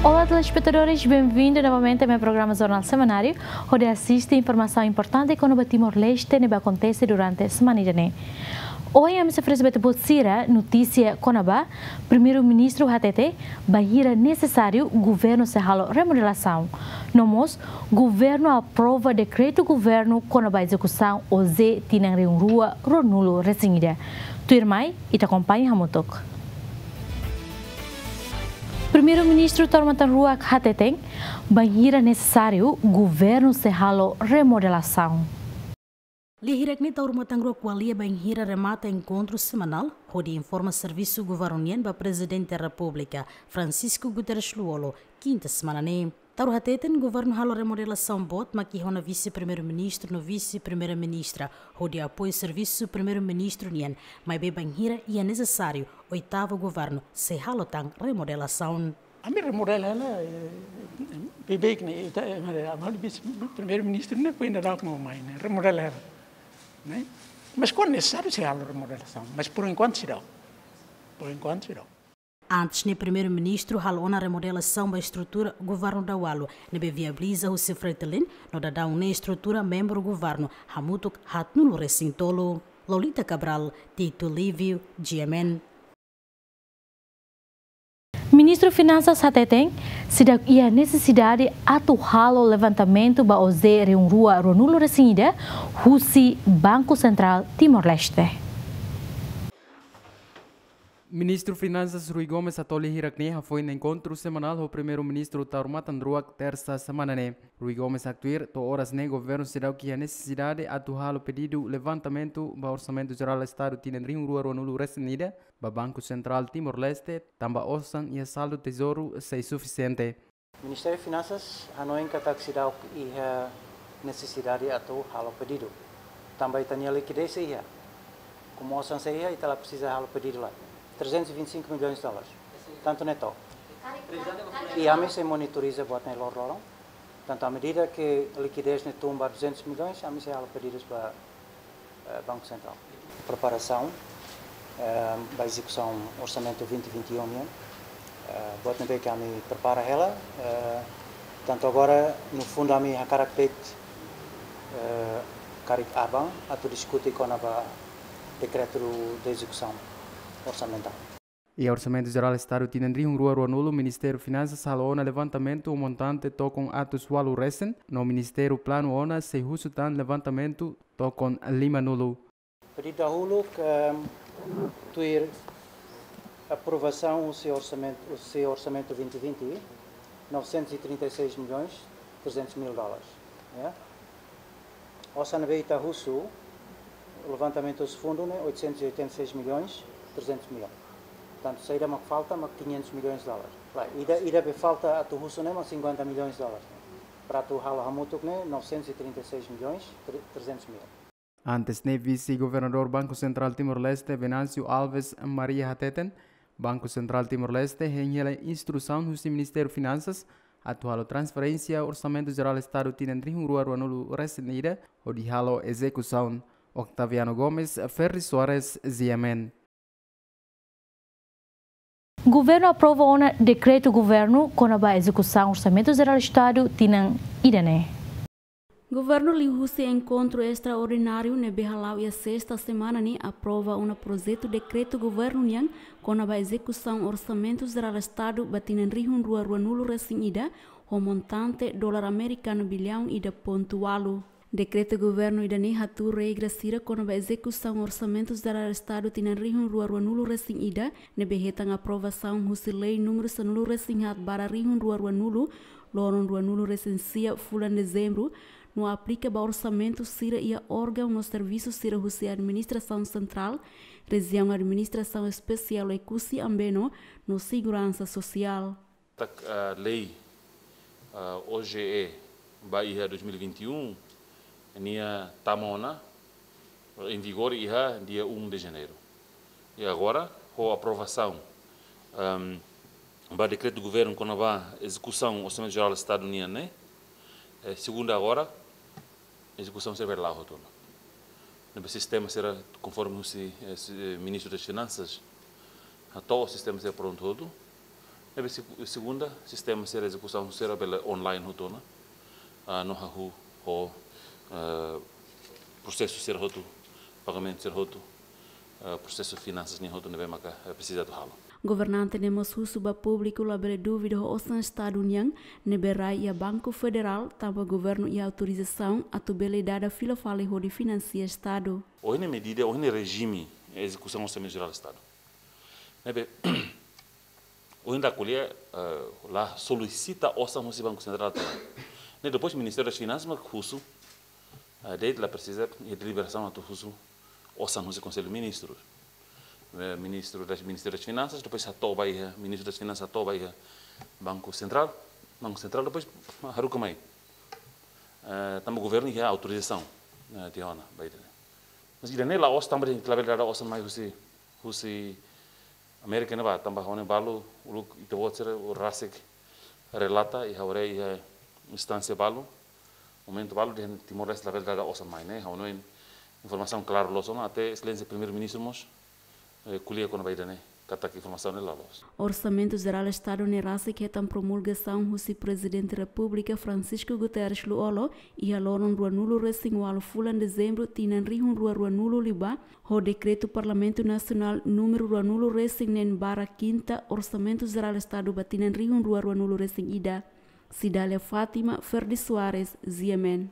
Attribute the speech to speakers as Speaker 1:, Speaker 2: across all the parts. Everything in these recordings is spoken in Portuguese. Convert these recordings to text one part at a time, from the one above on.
Speaker 1: Olá, telespectadores, bem-vindos novamente ao meu programa Jornal Semanário, onde assiste informação importante que no Timor-Leste acontece durante a semana. Hoje, a minha frente Botsira, notícia Conaba, primeiro-ministro HTT, bahia necessário governo se halo remodelação. Nomos, governo aprova decreto governo Conaba execução OZ Tinang Rua Ronulo Resinida. Tu irmãe e te acompanha Hamutok. Primeiro-ministro Tormatan Rua HTT, bahia necessário governo se halo remodelação.
Speaker 2: Lihirakni taur matangro qualia banhira remata encontro semanal, onde informa serviço governamental para presidente da República, Francisco Guterres Luolo, quinta semana nem. Taur hateten governo halo remodelação bot makihona vice-primeiro-ministro no vice-primeira-ministra, onde apoio serviço primeiro-ministro nien, mas bem banhira e é necessário oitavo governo se halo tang remodelação.
Speaker 3: A minha remodela bebê que nem a vice-primeiro-ministro não foi ainda dar como mãe, né? Remodela ela. Né? Mas quando necessário se há remodelação, mas por enquanto se dá. Por enquanto se dá.
Speaker 2: Antes, o primeiro-ministro falou na remodelação da estrutura do governo da Walo, nebe viabiliza o Sefretelin, no da uma estrutura membro do governo, Hamutuk Hatnulo Recintolo, Lolita Cabral, Tito Lívio, GMN.
Speaker 1: Ministro Finanças HTT, se dá a necessidade atual o levantamento para o zero em rua Ronulo Resinida, Russi Banco Central Timor-Leste.
Speaker 4: Ministro Finanças Rui Gomes Atoli Hirakneha foi no encontro semanal o primeiro-ministro Taurmatan Ruak terça semana. Rui Gomes actuir to horas ne governo será que a necessidade atual o pedido levantamento para orçamento geral do Estado tinha em rua Ronulo Resinida, para Banco Central Timor-Leste, também osan e saldo tesouro sei suficiente.
Speaker 5: Ministério de Finanças não encaixará e a necessidade atual o pedido. Também tem a liquidez aí. Como osan sei aí, ela precisa o pedido lá. 325 milhões de dólares. Tanto neto. E a mim se monitoriza boa nem lorolão. Tanto à medida que a liquidez ne tumba 200 milhões, a mim se há pedidos para o Banco Central. Preparação para execução orçamento 2021. Boa nem que a mim prepara ela. Tanto agora no fundo a mim a caractere carit abang atau discutir com a decreto de execução orçamental.
Speaker 4: E o Orçamento Geral do Estado tinha em rua Ronulo, o Ministério de Finanças falou no levantamento o montante to com atos walu recent, no Ministério Plano ona se uso tan levantamento to com lima nulo.
Speaker 5: Pedido dahulu que tuir aprovação do seu orçamento 2020, 936 milhões 300 mil dólares. O Sanabeita Russo, o levantamento dos fundos, 886 milhões 300 mil. Portanto, sairá uma falta, 500 milhões de dólares. E deve falta a tu russo, 50 milhões de dólares. Para tu hala hamutuk, 936 milhões 300 mil.
Speaker 4: Antes, vice-governador Banco Central Timor-Leste, Venâncio Alves Maria Hateten, Banco Central Timor-Leste, renhela instrução do Ministério de Finanças, atual transferência, orçamento geral do Estado tinha em rua Ronulo Resinida, ou de halo execução. Octaviano Gomes, Ferri Soares, ZMN.
Speaker 1: Governo aprova um decreto governo com a execução orçamento geral do Estado tinang idane.
Speaker 6: Governo Lihusi encontro extraordinário ne Behalau e a sexta semana ni aprova um projeto decreto governo yang com a execução orçamento geral do Estado batinan rihun rua nulo resinida o montante dólar americano bilhão ida pontualo. Decreto governo idani hatu regra sira com a execução orçamentos do Estado tinan rihun rua nulo recém ida ne behetang aprovação husi lei número sanulo recém hat bara rihun rua nulo loron rua nulo recensia fulan dezembro no aplica ba orçamento sira ia órgão no serviço sira husi administração central região administração especial e cusi ambeno no segurança social.
Speaker 7: Lei OGE Bahia 2021 Nia Tamona em vigor dia 1 de janeiro. E agora, com a aprovação do decreto do governo com a execução do Orçamento Geral do Estado União, segundo agora, a execução será lá rotona. O sistema será conforme o ministro das Finanças, todo o sistema será pronto todo. Nebe segunda sistema ser execução será pela online hutona. No hahu ho processo ser hotu, pagamento ser hotu, processo de finanças nem hotu nebe maka precisa do halo.
Speaker 6: Governante nemos husuba público labele dúvida ho osan Estado União, neberai e Banco Federal, tampa governo e autorização a tubele dada fila fale ho de financia Estado.
Speaker 7: Hoje medida, hoje regime execução orçamento geral do Estado. Nebe hoje da colher lá solicita orçamento do Banco Central. Ne depois o Ministério das Finanças mas husu desde lá precisa de deliberação do husu orçamento do Conselho de Ministros. Ministro das Finanças, depois Ministro das Finanças atoba Banco Central depois haruka mai. Tamo governo e a autorização de hona baita. Mas ida nela os também de clavel os mais husi América ne ba tamba hone balu uluk ito votser o rasek relata e haure e instância balu momento balu de Timor-Leste clavel os mais né hone informação claro losona até excelência primeiro-ministro mos kuliah kono baida ne kata informação ne lalos.
Speaker 6: Orçamento Geral Estado nerase que tam promulgação husi Presidente da República Francisco Guterres Luolo e aloron rua nulo resingualo fulan dezembro tinan rihun rua nulo liba ho decreto Parlamento Nacional número rua nulo resing nen bara quinta Orçamento Geral Estado batinan rihun rua nulo resing ida Cidália Fátima Ferdi Soares Ziemen.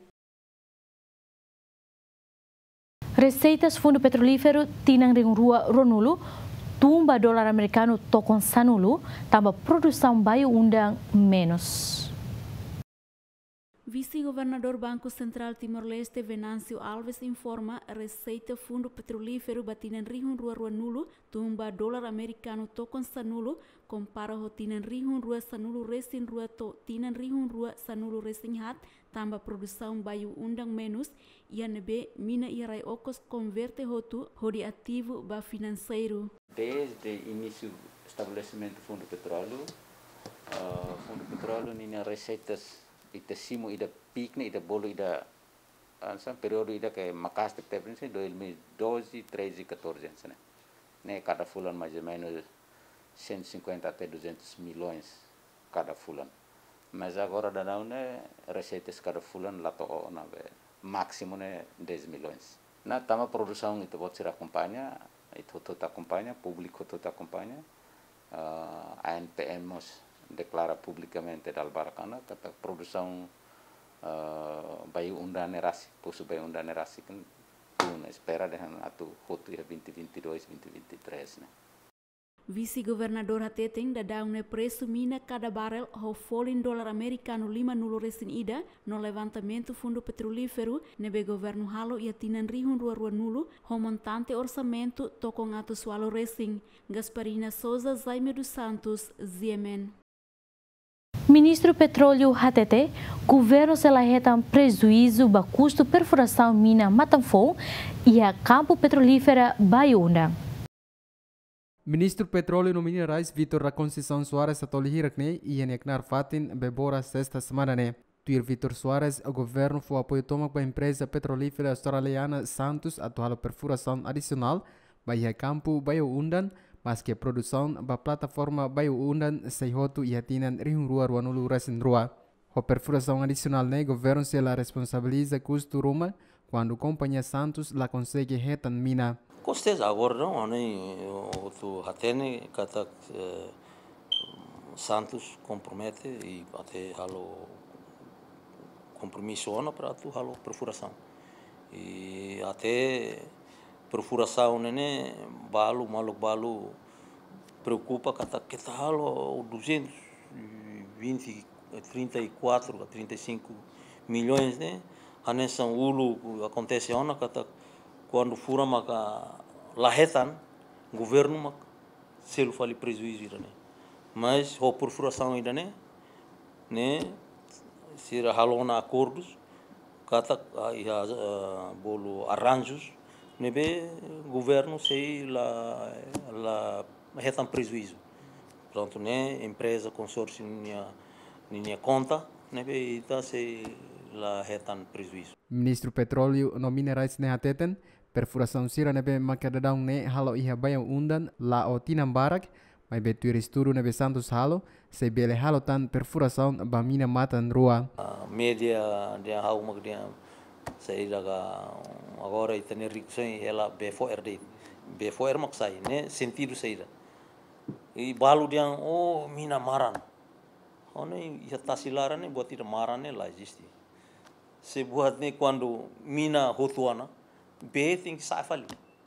Speaker 1: Receitas Fundo Petrolífero tinang ring rua Ronulo, tumba dólar americano tokon sanulo, tambah produção baio undang menos.
Speaker 6: Vice-governador Banco Central Timor-Leste Venâncio Alves informa receita Fundo Petrolífero batinan rihun rua nulo, tumba dólar americano tokon sanulo, compara ho tinan rihun rua sanulo resin rua to tinan rihun rua sanulo resin hat, tambah produção baio undang menos, IANB mina irai okos converte hotu hodi ativo ba financeiro.
Speaker 8: Desde o início do estabelecimento do Fundo Petróleo, nina receitas ita simo ida pikne ida bolo ida período ida que makas te prince 2012, 13 e 14 né cada fulan mais ou menos 150 até 200 milhões cada fulan. Mas agora da não né receitas cada fulan lá to na máximo né 10 milhões. Na tama produção itu pode ser acompanha, itu toda acompanha, público toda acompanha. ANPM declara publicamente dal Baracana kata produção bayu undang nerasi, posu bayu undang nerasi kan tuna espera dengan atu hotu ya 2022 2023 né.
Speaker 6: Vice-governador Hateteng da daune preço mina cada barrel ho folin dólar americano 5 nulo resin ida no levantamento Fundo Petrolífero nebe governo halo ia tinan rihun rua nulo ho montante orçamento tokong atu sualo resin. Gasparina Souza Zaime dos Santos, Ziemen.
Speaker 1: Ministro Petróleo HTT, governo se larretam prejuízo ba custo perfuração mina Matanfou e a campo petrolífera Baiunda.
Speaker 4: Ministro Petróleo no Minerais Vitor da Conceição Soares atoli hirakne e eneknar fatin bebora sexta semana ne. Tuir Vitor Soares, o governo foi apoio tomak ba empresa petrolífera australiana Santos atual perfuração adicional ba ia campo Baiundan, mas que a produção ba plataforma Baiundan seihotu ia tinan rihun rua nulu resin rua. A perfuração adicional ne governo se la responsabiliza custo ruma quando companhia Santos la consegue retan mina.
Speaker 9: Com certeza, agora não, o Hatene kata Santos compromete e até halo compromisso para tu halo perfuração e até perfuração né balu maluk balu preocupa kata kita halo 220 34 a 35 milhões né anesan ulu acontece ona kata quando fura maka lahetan governo mak selo fali prejuízo irane mas a perfuração ainda né se halona acordos kata bolo arranjos nebe governo sei la retan prejuízo pronto né empresa consórcio minha conta nebe ita sei la retan prejuízo.
Speaker 4: Ministro Petróleo no Minerais ne hateten perfuração sira nebe makadadang ne halo iha bayang undan la o tinam barak Mas betuir estudo nebe Santos Halo, se bele halo tan perfuração ba mina matan rua.
Speaker 9: Media dia hau mak dia sai daga agora itane riksoi ela B4R mak sai ne sentido sai da. E balu dia oh mina maran. Oni ia tasilara ne buat ida maran ne lá existe. Se buat ne quando mina hotuana B tem que sai fali.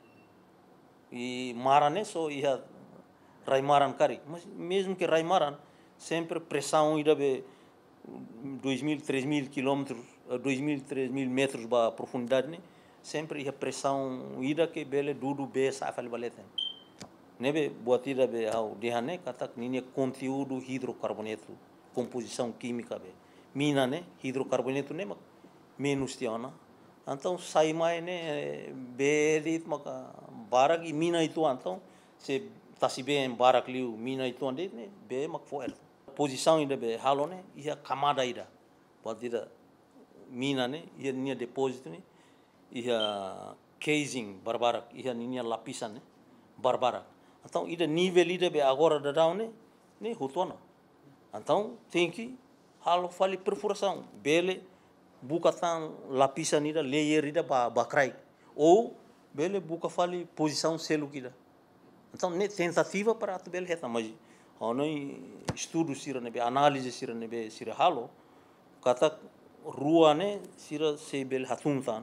Speaker 9: E maran ne so ia Raimaran cari, mas mesmo que Raimaran, sempre pressão ida be 2.000, 3.000 quilômetros, 2.000, 3.000 metros ba profundidade, né? Sempre a pressão ida que bele dudu be safali baleten. Nebe buat ida be au dehane katak ninia conteúdo hidrocarboneto, composição química be. Mina né, hidrocarboneto né, menos tiana. Então sai mais né, be dit maka barak e mina itu então se tasi bem barak liu mina itu ande ne be mak foel posição ainda be halo ne ia camada ida pode ida mina ne ia nia depósito ne ia casing barbarak ia nia lapisan ne barbarak então ida nível ida be agora da down ne hutona então tem que halo fali perfuração bele buka tan lapisan ida layer ida ba crai ou bele buka fali posição selo ida. Então, tentativa para tu bel reta, mas onoi estudo sira nebe análise sira nebe sira halo, kata rua ne sira sebel hatuntan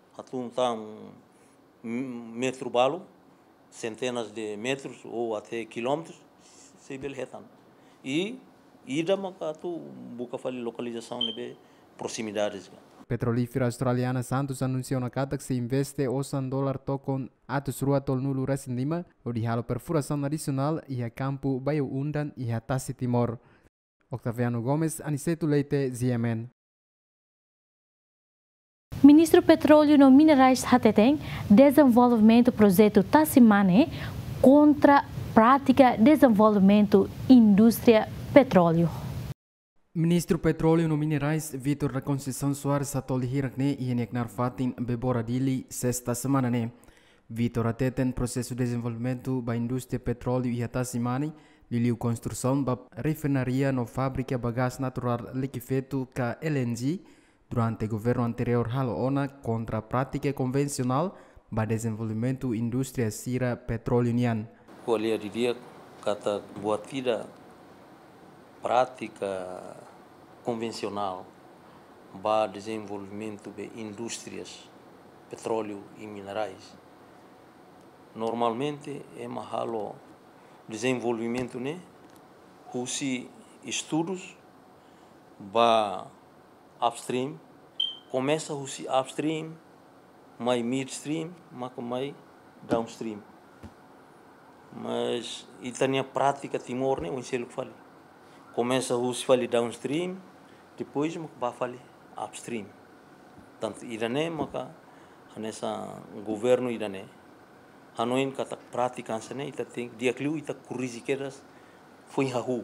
Speaker 9: metro balo, centenas de metros ou até quilômetros sebel retan. E ida maka tu buka fali localização nebe proximidades.
Speaker 4: Petrolífera australiana Santos anunciou na carta que se investe $100 tokon atus rua tol nulu resin lima, o de halo perfuração adicional e a campo Baio Undan e a Tassi Timor. Octaviano Gomes, Aniceto Leite, ZMN.
Speaker 1: Ministro Petróleo e Minerais Hateteng desenvolvimento projeto Tassimane contra prática desenvolvimento indústria petróleo.
Speaker 4: Ministro Petróleo e Minerais Vitor da Conceição Soares atol hirakne e neknar fatin bebora dili sexta semana ne. Vitor ateten processo de desenvolvimento ba indústria petróleo e Tassimane liliu construção ba refinaria no fábrica bagás natural liquefeito ka LNG durante o governo anterior halo ona contra a prática convencional ba desenvolvimento indústria sira petróleo nian.
Speaker 9: Kualia di dia kata buat tidak prática convencional para desenvolvimento de indústrias petróleo e minerais. Normalmente é mahalo desenvolvimento né, usi estudos para upstream, começa usi upstream, mais midstream, mais downstream. Mas itania prática Timor né, o ensino que fala. Começa a fazer downstream, depois vai fazer upstream. Tanto irane maka nessa governo irane hanoin kata prática sana ita tem dia kliu ita kurisiqueras foi hahu.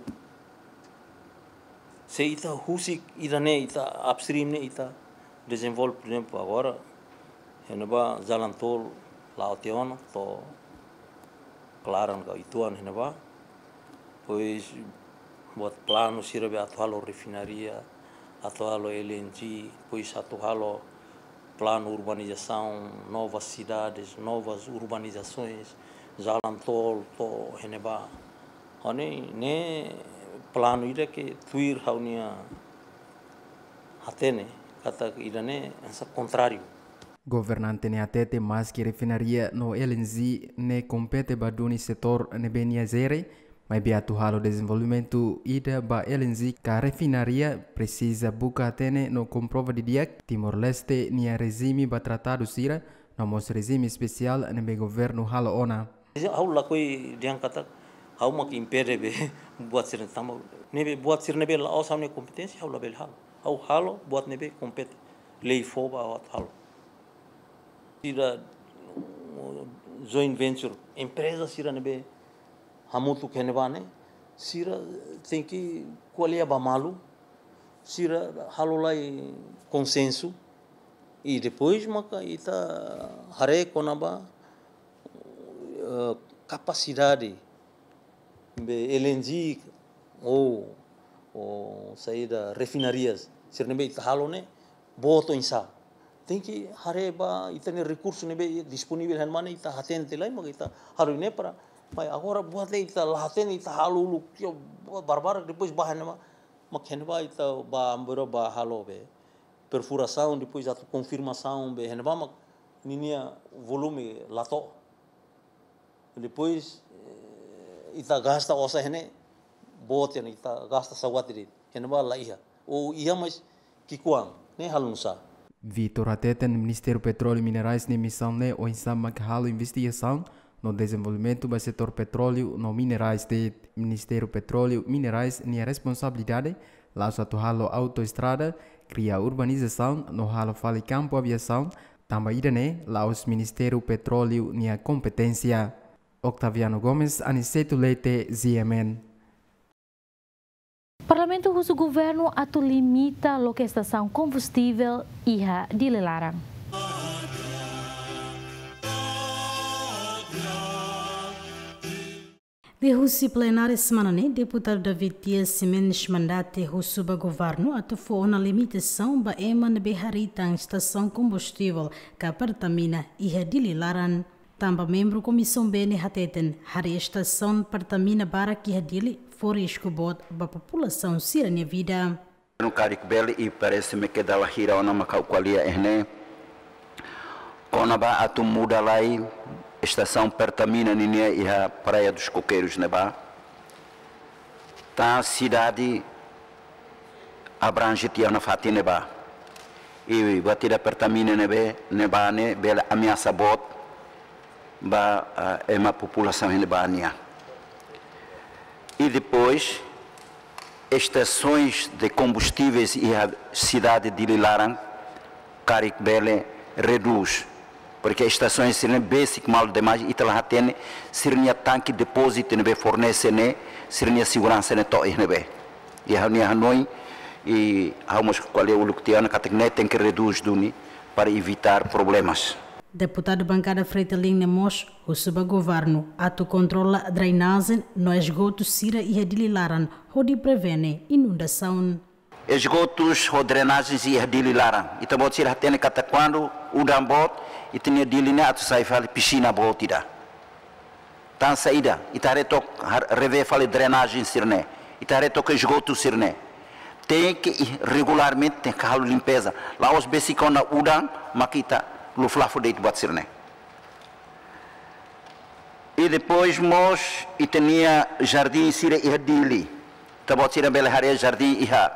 Speaker 9: Se ita husik irane ita upstream ne ita desenvolve por exemplo agora henaba Zalantol Laoteon to claran ka ituan henaba pois buat plano sirabe atuhalo refinaria, atuhalo LNG, pois atuhalo plano urbanização, novas cidades, novas urbanizações, Zalantol, to heneba. Oni ne plano ida que tuir haunia hatene kata ida ne essa contrário.
Speaker 4: Governante ne atete mas que refinaria no LNG ne compete baduni setor ne benia zere. Mas beatu halo desenvolvimento ida ba LNG ka refinaria precisa buka tene no comprova de dia Timor-Leste nia regime ba tratado sira no mos regime especial nebe governo halo ona.
Speaker 9: Hau la koi diang kata hau mak impede be buat sir tamo nebe buat sir nebe la os hamne kompetenssi hau la bel halo. Hau halo buat nebe kompet lei foba wat halo. Sira joint venture empresa sira nebe hamutu kenebane sira tem que colher bamalu sira halolai consenso e depois maka ita hare konaba capacidade LNG ou saída refinarias, ser nebe itahalo ne boto insa. Tem que hareba itane recurso nebe disponível han mana ita hatente lai mag ita haru ne para mas agora buat le ita hatente ita halo lu barbar depois bahan ma makhenba ita ba ambero ba halo be perfuração depois a confirmação be henba mak ninia volume lato depois ita gasta osa hene bote ne ita gasta sawatiri henba la iha o ia mas kikuang ne halunsa
Speaker 4: Vitor Ateten, Ministério Petróleo e Minerais, na missão ne o insama que halo investigação no desenvolvimento do setor petróleo no minerais de Ministério Petróleo e Minerais nem responsabilidade lá só to halo autoestrada cria urbanização no halo fale campo aviação também ne lá os Ministério Petróleo nem competência Octaviano Gomes, Aniceto Leite, ZMN.
Speaker 1: Parlamento russo governo atu limita a estação combustível iha dilarang.
Speaker 2: De Rússia plenária semana ne deputado David Dias Simenes mandate russo ba governo atu for na limitação ba eman beharita estação combustível que apartamina iha dilarang. Tamba membro comissão bene hateten hari estação partamina bara que hadili for escobot ba população sirania vida.
Speaker 10: No carik beli e parece-me que dala hira ona makauqualia erne ona ba atu muda lai estação partamina ninia e a praia dos coqueiros neba tá cidade abrange tia na fatina ba e batida partamina neba ne bela ameaça bot ba é uma população helebania. E depois, estações de combustíveis e a cidade de Lilarang, Carik Bele, reduz. Porque estações seriam basic mal demais e lá tem seria tanque depósito nebe fornece ne seria segurança ne to nebe. E a Hanoi e vamos qual é o luctiano que tem que reduz duni para evitar problemas.
Speaker 2: Deputado bancada Freitelin Nemos, o subgoverno, ato controla a drenagem no esgoto Sira e Redililaran, onde prevene inundação.
Speaker 10: Esgotos ou drenagens e Redililaran. E também se tem que quando o dambot e tinha dilinha ato sai fale piscina botida. Tan saída e tareto rever fale drenagem sirne. E tareto que esgoto sirne. Tem que regularmente tem que halu limpeza. Lá os besicão na udang makita no flafo de buat sirne. E depois nós e tinha jardim sira e dili. Tabot sira bela hare jardim iha.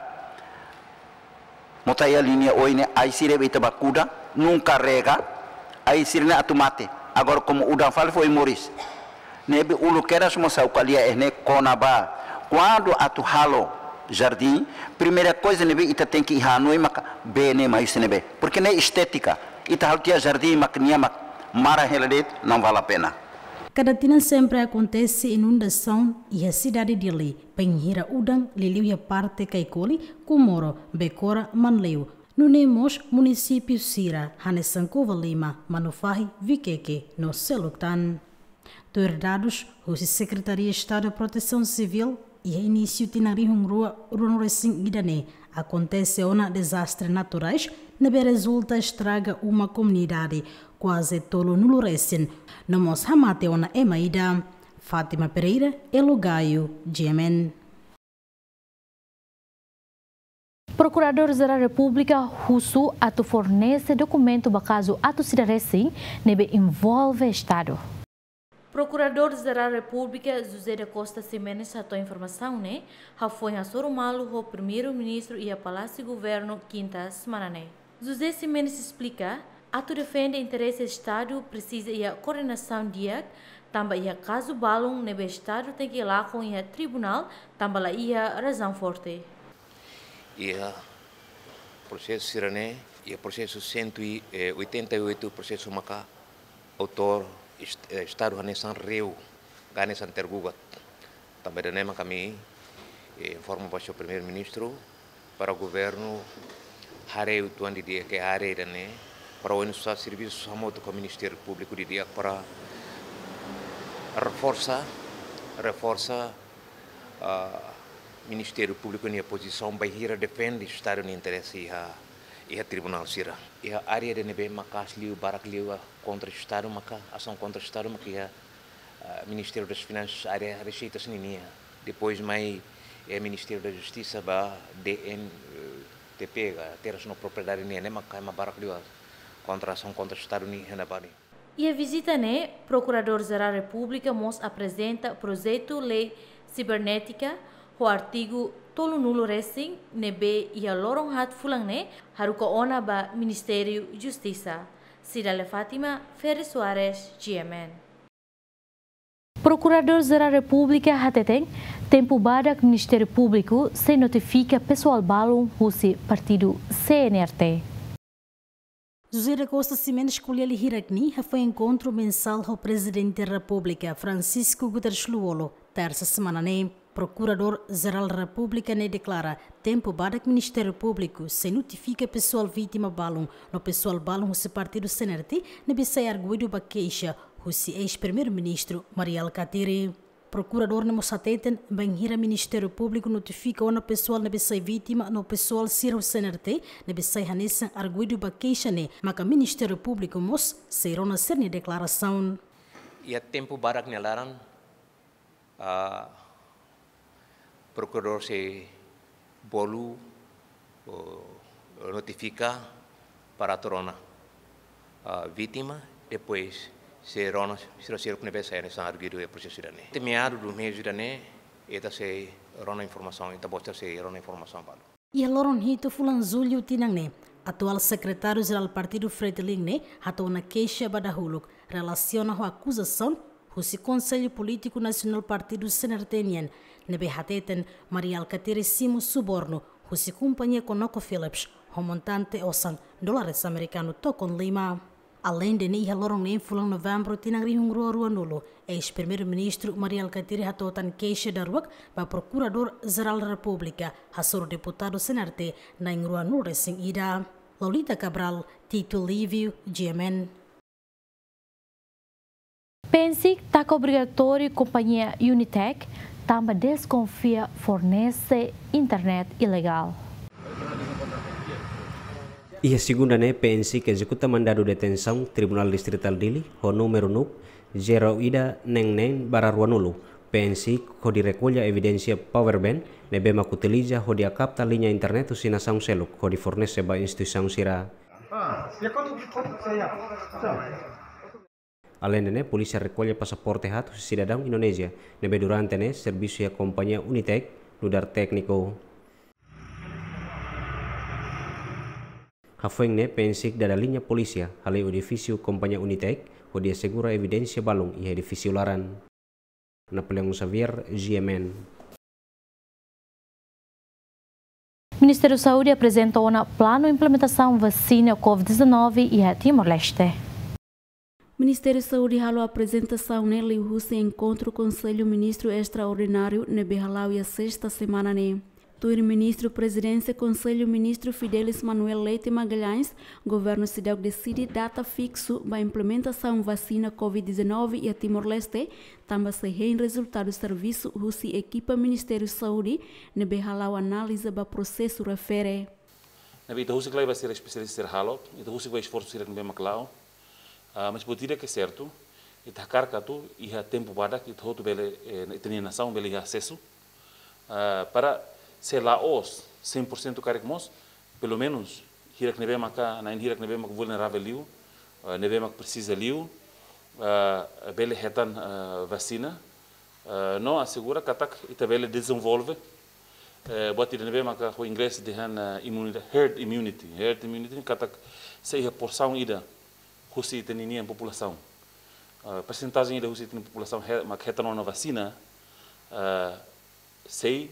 Speaker 10: Motaya linha oine ai sira beta bakuda nunca rega ai sirne atumate. Agora como udang fal foi moris. Nebe ulu keras mosa ukalia ene konaba. Quando atu halo jardim, primeira coisa nebe ita tem que ir hanoi maka bene mais nebe. Porque não é estética. Itahaltia jardim maknia mara heladet não vale a pena.
Speaker 2: Cada tina sempre acontece inundação e a cidade de Li, Penhira Udang, Liliu e a parte Kaikoli, Kumoro, Becora, Manleu. No Nemos, município Sira, Hanesankova Lima, Manufahi, Vikeke, no Seluktan. Do herdados, o Secretaria de Estado de Proteção Civil e a início tinari rua Runoresing Idane. Acontece ona desastres naturais, nebe resulta estraga uma comunidade, quase tolo nulo recém. Namos hamate ona emaida. Fátima Pereira, Elugaio, GMN.
Speaker 1: Procurador-Geral da República russo atu fornece documento para caso atu cidadãos nebe envolve Estado. Procurador-Geral da República José da Costa Simenes atou informação né, já foi a Sorumalo o primeiro-ministro e a Palácio Governo quinta semana né. José Simenes explica, atu defende interesse do Estado precisa e a coordenação dia, também a caso balão nebe Estado tem que ir lá com o tribunal, também a razão forte.
Speaker 11: E o processo Sirané e o processo 188 processo Macá, autor Estado Hanesan Rio, Hanesan Tergugat. Também da kami informa para o primeiro-ministro, para o governo, Hareu tuan di dia que Hareu dane, para o inusah serviço samoto com o Ministério Público di dia para reforça Ministério Público em posição vai ir a defender o Estado no interesse e a Tribunal Sira. E a área de nebe macas liu barak liu contra o Estado maca ação contra o Estado maca Ministério das Finanças área receitas ninia. Depois mais Ministério da Justiça ba DNTP terras no propriedade ninia maca barak liu contra ação contra o Estado ni henabani.
Speaker 1: E a visita né, Procurador-Geral da República mos apresenta projeto lei cibernética, o artigo tolo nulo racing nebe e a lorong hat fulang né, haruka ona ba Ministério Justiça. Cidade Fátima, Ferre Soares, GMN. Procurador-Geral da República hateteng tempo badak Ministério Público se notifica pessoal balum husi partido CNRT.
Speaker 2: José da Costa Cimento escolheu Hirakni foi encontro mensal com o Presidente da República, Francisco Guterres Luolo, terça semana né. Procurador-Geral da República ne declara tempo para que o Ministério Público se notifica pessoal vítima balum, no pessoal balum se partido CNRT, ne bisa arguido ba queixa, o ex-primeiro-ministro Mariel Katiri. Procurador ne mosateten banhira Ministério Público notifica ona pessoal ne bisa vítima no pessoal sirau CNRT, ne bisa hanessa arguido ba queixa ne, maka Ministério Público mos se irona ser ne declaração.
Speaker 11: E a tempo para que nelaran procurador se bolu notifica para a torona vítima, depois se rona se que neve sair nessa arguido é processo dane. Temeado do mês dane eta se rona informação, eta bosta se rona informação balo.
Speaker 2: E a loron hito fulan Zulio Tinangne, atual secretário-geral do Partido Fretilin ne, hatou na queixa badahuluk, relaciona com a acusação o Conselho Político Nacional Partido CNRT nebe hateten Mariel Katiri Simo suborno, o companhia Conoco Phillips, o montante osang dólares americano tokon lima. Além de niha lorong nem fulang novembro tinang rihung rua nulo, ex-primeiro-ministro Mariel Katiri hatotan queixa da ruak ba Procurador-Geral da República, hasor deputado CNRT na rua nulo sing ida. Lolita Cabral, Tito Lívio, GMN.
Speaker 1: Pense que está obrigatório companhia Unitec também desconfia fornece internet ilegal.
Speaker 12: E a segunda né PNC que executa mandado de detenção Tribunal Distrital Dili, o número 9, Gerau Ida Neng Bararuanulu, PNC que de recolha evidência powerbank, nebema que utiliza o de capta linha internet usinação seluk, que de fornece ba instituição sira. Além de polícia recolhe passaporte hat cidadão Indonésia, nebe durante serviço a companhia Unitec, lugar técnico. Hafoing pensik da linha polícia, ali o edifício companhia Unitec, o dia segura evidência balung e edifício laran. Napoleão Xavier, GMN.
Speaker 1: Ministério da Saúde apresentou um plano de implementação vacina Covid-19 e a Timor-Leste.
Speaker 6: Ministério da Saúde halou a apresentação nele o encontro Conselho Ministro Extraordinário nebe halau a sexta semana ne. Tuir Ministro Presidência Conselho Ministro Fidelis Manuel Leite Magalhães, Governo Cidade decide data fixo para a implementação vacina Covid-19 e a Timor-Leste, também se em resultado do serviço Russi equipa Ministério da Saúde nebe halau análise para processo refere.
Speaker 7: Nebe ita Russi vai ser especialista halo, ita Russi vai esforço ser nebe maclau. Mas pode dizer que é certo, ita carga tu e a tempo para que todo bele tenha nação bele acesso para ser lá os 100% carregamos, pelo menos hirak nebe maca na hirak nebe maca vulnerável liu, nebe maca precisa liu, bele retan vacina, não assegura que ataque ita bele desenvolve, bota nebe maca o inglês de herd immunity que ataque se a porção ida Russi tem a população. Percentagem da Russi tem população mas que na vacina se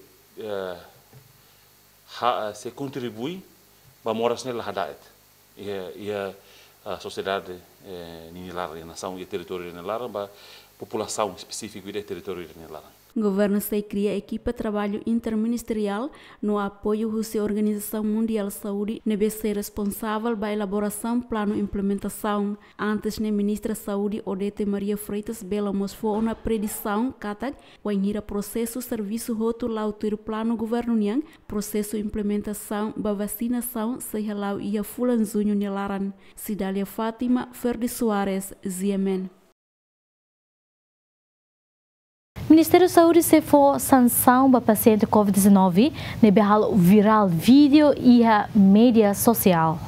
Speaker 7: contribui para morar nela hadaet e a sociedade nilar a nação e território nilar para população específica do território nilar.
Speaker 6: Governo se cria equipa trabalho interministerial no apoio à Organização Mundial de Saúde, nebe ser responsável pela elaboração plano implementação. Antes, a ministra da Saúde, Odete Maria Freitas Bela, mostrou uma predição que o processo serviço roto lá o plano governo processo implementação da vacinação se relau ia fulanzunho nelaran. Cidália Fátima, Ferdi Soares, Ziemen.
Speaker 1: Ministério da Saúde se for sanção para paciente COVID-19, nebehal viral vídeo e a mídia social.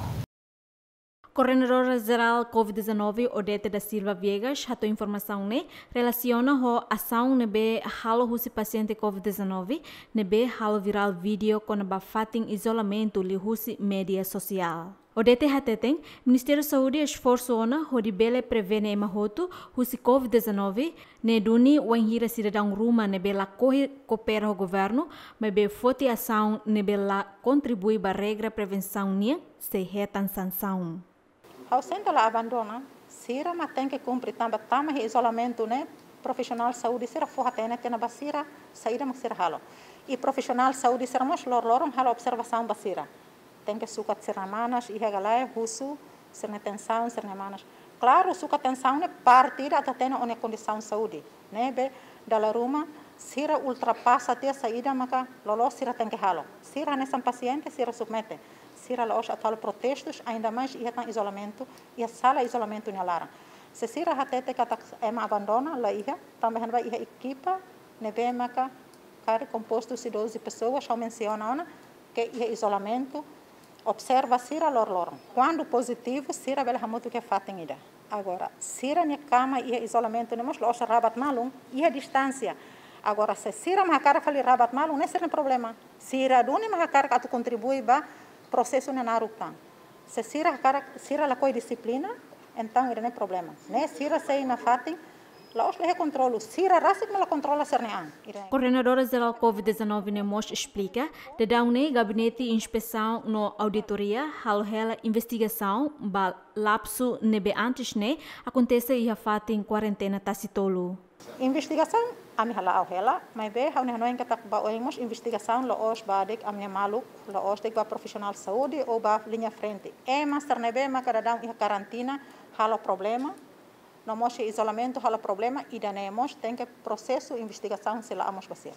Speaker 13: Coordenadora-geral COVID-19, Odete da Silva Viegas, a tua informação relaciona a ação nebe halo husi paciente COVID-19, nebe halo viral vídeo com a fatin isolamento li husi mídia social. Odete hateten, Ministério da Saúde esforço ona hodibele prevene emahoto husi COVID-19, ne duni wanhira cidadão ruma nebe la coopera o governo, mebe foti ação nebe la contribui ba regra prevenção nia se retan sanção.
Speaker 14: Ao centro lá abandona, sira mas tem que cumprir também tama isolamento né profissional de saúde sira forra tem na basira saída mas sira halo e profissional de saúde sira mas loron halo observação basira tem que suca sira manas e regalai russo sira atenção sira manas claro suca atenção né partir até ter uma condição de saúde né be dala ruma sira ultrapassa até saída mas lolo sira tem que halo sira nessa paciente sira submete sira loja atal protestos ainda mais ia tan isolamento e a sala isolamento na lara se sira hatete kata ema abandona lá ia também vai ia equipa nebe maka cara composto de 12 pessoas já menciona que ia isolamento observa sira lor quando positivo sira bela muito que fatem ida agora sira ne cama ia isolamento nemos loja rabat malum ia distância agora se sira mahakara fali rabat malum não é problema sira duni mahakara atu contribui ba processo na narupan. Se sira la coi disciplina, então não é problema. Né? Sira sei na fatin, lá os le controlo. Sira rasik me la controla sernean.
Speaker 13: Coordenadora geral COVID-19 ne mos explica, de daune gabinete inspeção no auditoria, halhela investigação, ba lapso nebe antes ne acontece e a fatin quarentena tacitolo.
Speaker 14: Investigação a minha lá ela, mas bem a minha não que tá baoemos investigação lo os badik a minha maluco lo os de ba profissional de saúde ou ba linha frente é master nebe ma cada dão e quarentena halo problema no mos isolamento halo problema e danemos tem que processo investigação se lá amos baser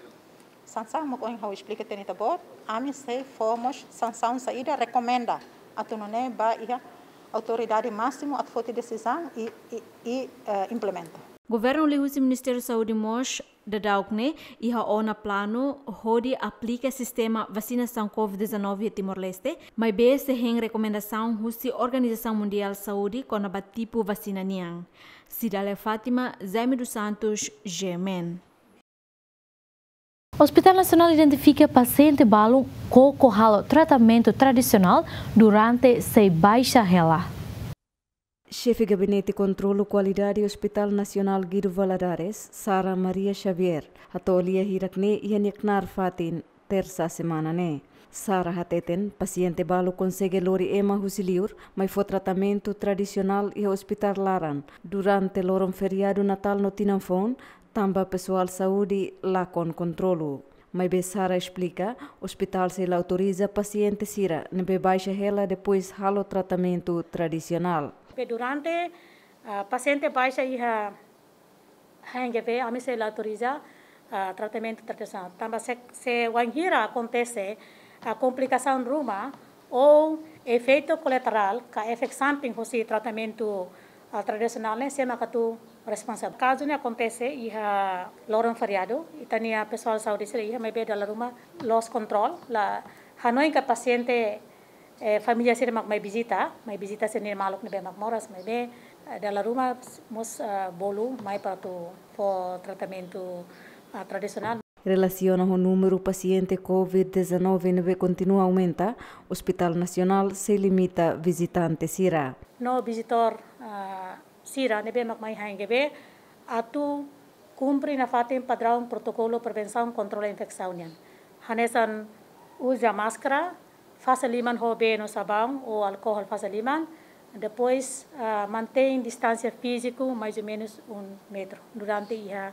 Speaker 14: sanção mo coin how explica tenita bot a mim sei fomos sanção saída recomenda a tu não é ba e autoridade máximo a foto decisão e implementa.
Speaker 13: Governo lihusi Ministério da Saúde mos da daukne e ha ona plano hodi aplica sistema vacinação COVID-19 em Timor-Leste, mas be se hen recomendação husi Organização Mundial de Saúde com a tipo vacina niang. Cidália Fátima, Jaime dos Santos, Gemen.
Speaker 1: O Hospital Nacional identifica paciente balum com tratamento tradicional durante se baixa rela.
Speaker 15: Chefe Gabinete de Controlo e Qualidade do Hospital Nacional Guido Valadares, Sara Maria Xavier, atolia hirakne e aniknar fatin terça semana ne. Sara hateten, paciente balo consegue lori ema husiliur, mas foi tratamento tradicional e hospital laran. Durante lorom feriado Natal no Tinanfon, tamba pessoal saúde lá com controlo. Mas Sara explica, o hospital se autoriza paciente sira, nebe baixa rela depois halo tratamento tradicional.
Speaker 16: Durante paciente baixa e HNGV, a mim se autoriza tratamento tradicional. Também se o angira acontece a complicação ruma ou efeito colateral, que é efeito sampling fosse tratamento tradicional, né, se macatu responsável. Caso não acontece e loram feriado, e tem a pessoal de saúde e mas bem da ruma loss control, lá hanoi que paciente família se mais visita se nem maluk nebe mak moras mas bem da ruma mos bolu mais para o tratamento tradicional.
Speaker 15: Relaciona o número de pacientes COVID-19 continua a aumentar, o Hospital Nacional se limita a visitantes sira.
Speaker 16: No visitor sira nebe mak mai HNGV atu cumpre na fatin padrão protocolo prevenção controle infecção nian. Hanesan usa máscara, faça liman hobe no sabão ou álcool faça liman, depois mantém distância física mais ou menos 1 metro durante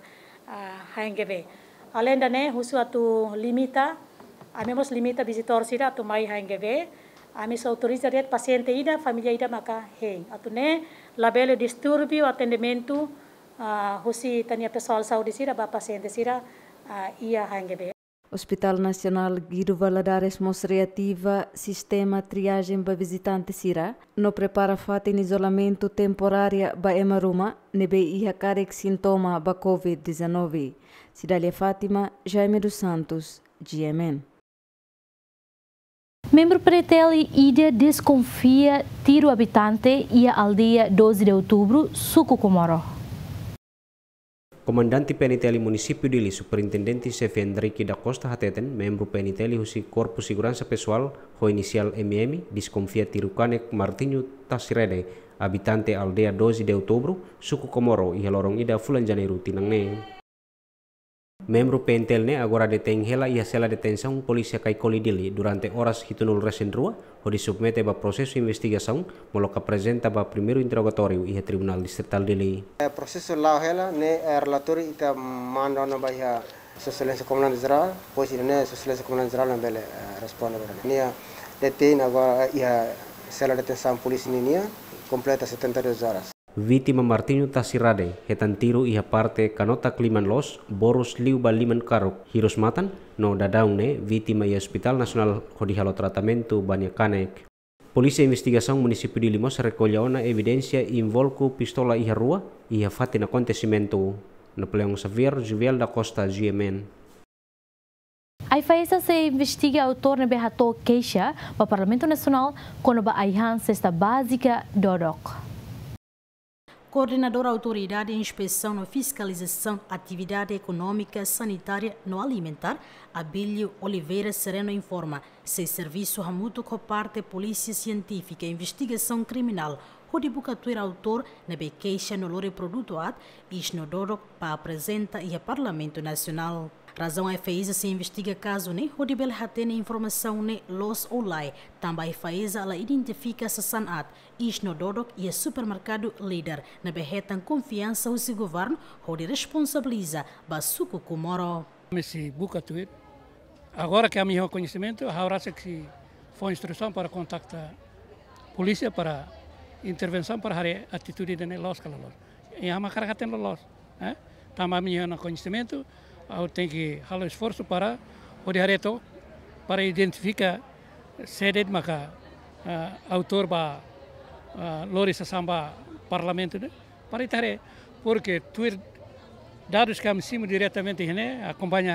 Speaker 16: HNGV. Além da né, husu atu limita, amemos limita visitor sira atu mai HNGV, amis autoriza diet paciente ida, família ida maka heng. Atu né, labelo distúrbio, atendimento, husi tania pessoal saúde sira, ba paciente sira, ia HNGV.
Speaker 15: Hospital Nacional Guido Valadares mostra ativa sistema triagem para visitante sira, no prepara fato em isolamento temporário para Emaruma, nebe ia carek sintoma para COVID-19. Cidália Fátima, Jaime dos Santos, GMN.
Speaker 1: Membro Pretel e Ida desconfia tiro habitante e a aldeia 12 de outubro, Suco Comoro.
Speaker 12: Comandante PNTL Município Dili, Superintendente Chefe Enrique da Costa Hateten, membro PNTL Husi Corpo Segurança Pessoal, ho inicial MM, desconfia tiro canek Martinho Tasirede, habitante aldeia 12 de outubro, Suco Comoro, e lorong ida Fulan Janeiro Tinangne. Membro PNTL agora detém hela e a cela de detenção polícia Caicoli Dili durante horas hitunul recendrua, onde submete para processo de investigação, moloca apresenta para primeiro interrogatório e a Tribunal Distrital Dili.
Speaker 17: Processo lá hela ne relatório ita manda na bahia Socialista Comunal Israel, pois ne Socialista Comunal Israel na bele responde para ne detém agora e a cela de detenção polícia ninia completa 72 horas.
Speaker 12: Vítima Martinho Tasirade, hetan tiro iha parte kanota kliman los, boros liu baliman karuk, hirus matan, no dadaung ne, vítima ia Hospital Nasional hodihalo tratamento banyak kanek. Polisi Investigação Município de Limos recolhe ona evidência involco pistola iha rua, iha fatin acontecimento, no Pleong Xavier Juviel da Costa GMN.
Speaker 1: A FAESA se investiga autor na behato queixa para o Parlamento Nacional quando a aihan cesta básica Dodok.
Speaker 2: Coordenador da Autoridade de Inspeção e Fiscalização Atividade Econômica Sanitária no Alimentar, Abílio Oliveira Sereno informa se serviço ramuto com parte Polícia Científica e Investigação Criminal onde bucatuir autor na queixa no lore produto ad isno doro para apresenta e a Parlamento Nacional. Razão a FAESA se investiga caso ne onde belhatene informação ne los olai. Também a FAESA ela identifica sa sanat isno doro e a supermercado líder na behetan confiança o seu governo onde responsabiliza Basuco Comoro.
Speaker 3: Esse bucatuir agora que a meu conhecimento haverá que foi instrução para contactar polícia para intervenção para a atitude de los calalos. E a macara tem los, também meu conhecimento eu tenho que fazer esforço para o direito para identificar sede de maca autor ba Lorisa Samba Parlamento para itare porque tuir dados que amsimo diretamente acompanhar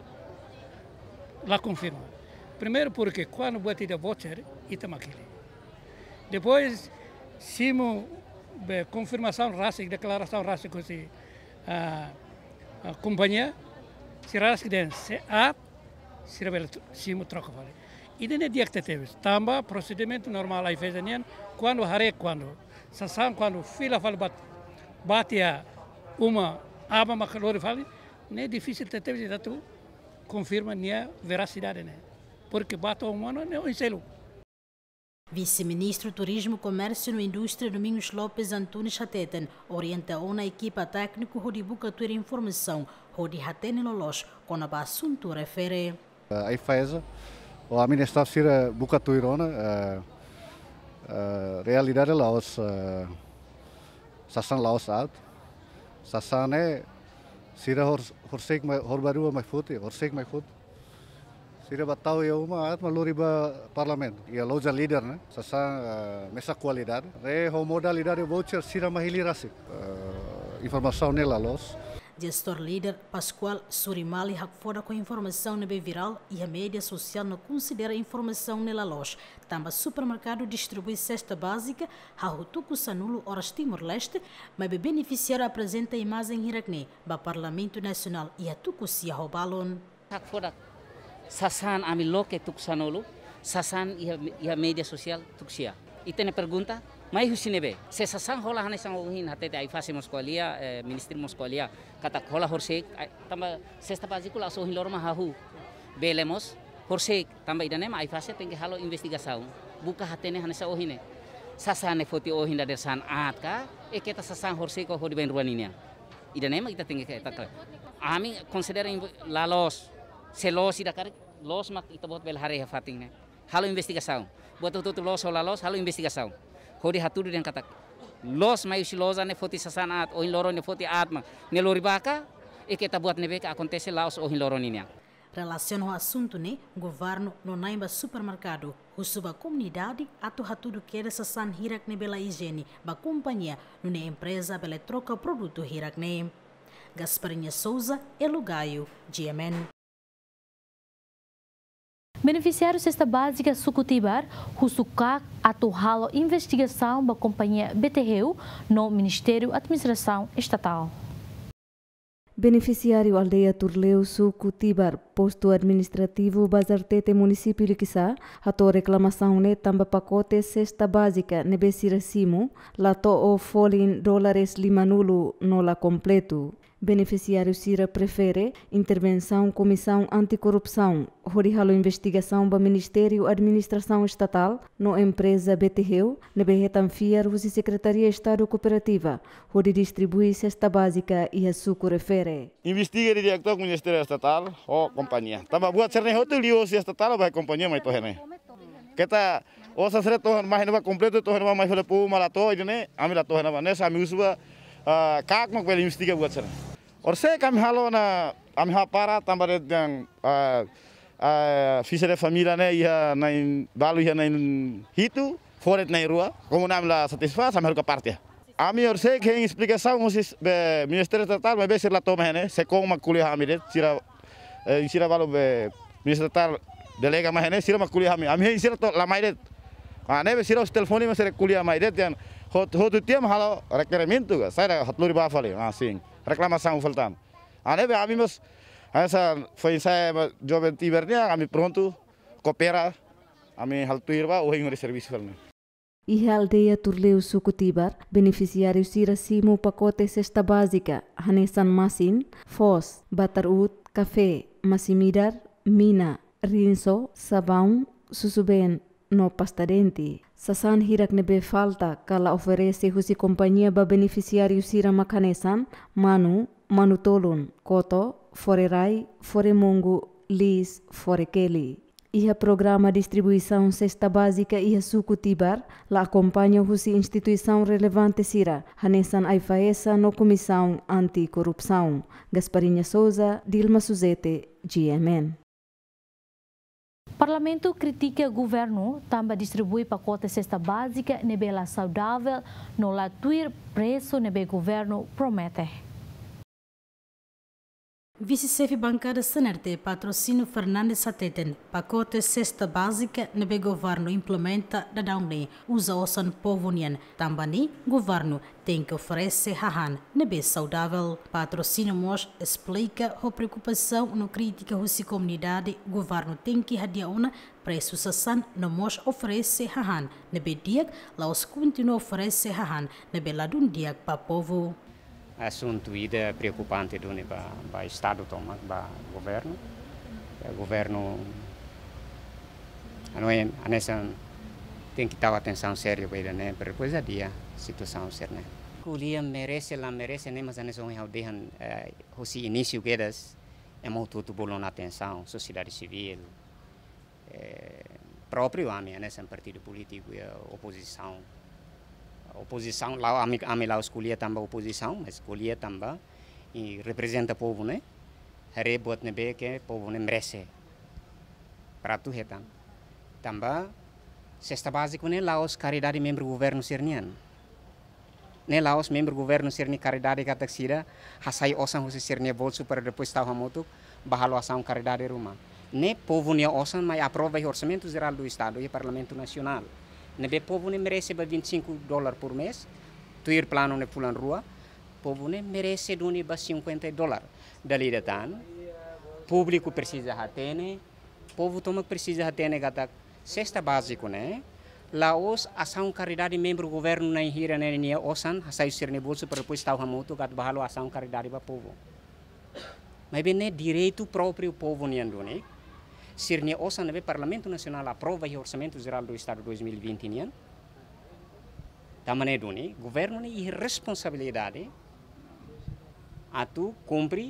Speaker 3: lá confirma. Primeiro porque quando bota de voucher itamakili. Depois simo confirmação raça declaração raça com se a companhia se raça que se a se revela simo troca vale. E dentro de teve tamba procedimento normal aí fez quando sasan quando fila fala bate a uma aba macalori fala não é difícil ter de tu confirma nia veracidade né porque bate o humano não é selo.
Speaker 2: Vice-ministro Turismo, Comércio e Indústria Domingos Lopes Antunes Hateten orienta uma equipa técnica onde bucatuir informação onde Hateten Lolos quando o assunto refere.
Speaker 18: A FAESA, a ministra sira bucatuir ona realidade Laos sasan Laos out sasan é sira horsek horbaru mai foto horsek mai foto sira batau ya uma at maluri ba parlamento ia loja líder né sasan mesa qualidade re ho modalidade voucher sira mahili rasik informação nela los.
Speaker 2: Gestor líder Pascoal Surimali hakfora com informação na viral e a mídia social não considera informação nela loja. Também supermercado distribui cesta básica a Hutuku Sanulo horas Timor-Leste, mas beneficiário apresenta imagem Irakne para Parlamento Nacional e a Tukusia Robalon.
Speaker 19: Hakfora sasan amiloke Tuksanolo, sasan e a mídia social Tuksia. E tem pergunta? Mai husinebe se sasan hola hane sang uhin hate ai fase Moscolia ministri Moscolia kata hola horsek tamba sexta basicula so hin lorma hahu belemos horsek tamba idane ai fase tenge halo investigação buka hatene hane sa ohine sasane foti ohin da dersan atka eketa sasan horsek ko hodi ben ruaninia idane ma kita tenge ka takla Ami considera la los, se los ida kare, los mak ita bot bel hari fating ne. Halo investigação. Buat tutu los ou la los, halo investigação. Hodi hatudu den katak. Los mai si losa ne foti sasanat, o in loro ne foti atma. Ne loribaka e que tá buat nebe que acontece lá ou in loro ninya.
Speaker 2: Relação ao assunto, né? O governo não naimba supermercado, o suba comunidade, atu hatudu queda sasan hirak ne bela higiene, ba companhia, no ne empresa bela troca produto hirak ne. Gasparinha Souza, Elugaio, GMN.
Speaker 1: Beneficiários cesta básica Sucutibar, Husukak, atuhalo investigação da companhia BTRU no Ministério da Administração Estatal.
Speaker 15: Beneficiário Aldeia Turleu Sucutibar, posto administrativo Bazartete, município de Quissá, a reclamação ne tamba pacote cesta básica nebesiracimo, lato o folin dólares limanulo no la completo. Beneficiário Cira prefere intervenção Comissão Anticorrupção, horihalo investigação do Ministério da Administração Estatal no empresa BTRU, nebehetam fiar husi Secretaria Estado Cooperativa, hori distribui cesta básica e a suco refere.
Speaker 20: Investiga di diretor Ministério Estatal o companhia. Tamba buat cerne hotel lio si estatal ba companhia mai tohene. Kita osa sere tohan mai neba completo tohan mai fele pu malato idene amila tohan ba nesa ami usba kak mak bel investiga buat cerne. Or se kami halo na ami hapara tambare yang fisere família né ia na balu ia na hitu foret na rua como nam la satisfaz am helka parte. Ami or se que explicação os Ministério Estatal vai ver se lá toma né se como maculia hamire sira balu Ministério Estatal delega mais né sira maculia ami sira to la mairet. Neve sira os telefone mas sira culia mairet yang hot tiam halo requerimento saya hatluri ba fale assim. Reclamação faltando. Neve ami mas essa foi saya jovem tibernya kami pronto coopera kami hal tuirba o de serviço falne.
Speaker 15: E a aldeia Turleu Sucutibar, beneficiário Siracimo pacote cesta básica, Hanesan Masin, Foz, Batarut, Café, Massimidar, Mina, Rinso, Sabão, Susuben, no Pastadente. Sasan hirak nebe falta kala oferece husi companhia ba beneficiário Sira Makanesan, Manu, Manutolun, Koto, Forerai, Foremongo, Lis, Forekeli. E a programa distribuição cesta básica e a Sucutibar la acompanha husi instituição relevante Sira, Hanesan Aifaesa no Comissão Anticorrupção. Gasparinha Souza, Dilma Suzete, GMN.
Speaker 1: Parlamento critica o governo, também distribui pacote cesta básica nebela saudável no latuir preço nebe governo promete.
Speaker 2: Vice-chefe bancada Senerte patrocínio Fernandes Sateten, pacote cesta básica nebe governo implementa da Dauni, usa osan povonian, também governo tem que oferecer hahan nebe saudável. Patrocínio mos explica a preocupação no crítica husi comunidade, governo tem que hadiauna preço sasan no mos oferecer hahan nebe diag laos continua oferecer hahan nebe ladun diag pa povo.
Speaker 21: Assunto ida preocupante do para Estado toma para governo. O governo a nessa tem que dar atenção séria para ele, né? Para depois a dia situação séria, né? Culia merece né? Mas a nessa onde deixam o início que das é muito bom na atenção, sociedade civil, próprio a nessa partido político e a oposição. Oposição lá a mim lá escolhia também oposição, mas escolhia também e representa o povo, né? Rebot nebe que o povo não merece. Para tu retam. Também cesta básico né lá os caridade membro do governo sernian. Né lá os membro do governo serni caridade kata sira hasai osan husi serni bolso para depois tahu moto bahalo ação caridade rumah. Né povo ne osan mai aprova o orçamento geral do estado e parlamento nacional. Nebe povo ne merece ba $25 por mês, tuir plano ne pulan rua, povo ne merece duni ba $50. Dali datan, público precisa hatene, povo toma precisa hatene gata cesta básico né, lá os ação caridade membro do governo na hira ne nia osan, hasai sir ne bolso para depois tau hamuto gat bahalo ação caridade ba povo. Mas bem ne direito próprio povo ne andone. Sirne osa nebe Parlamento Nacional aprova o Orçamento Geral do Estado 2020 tamane duni governo ne responsabilidade a tu cumprir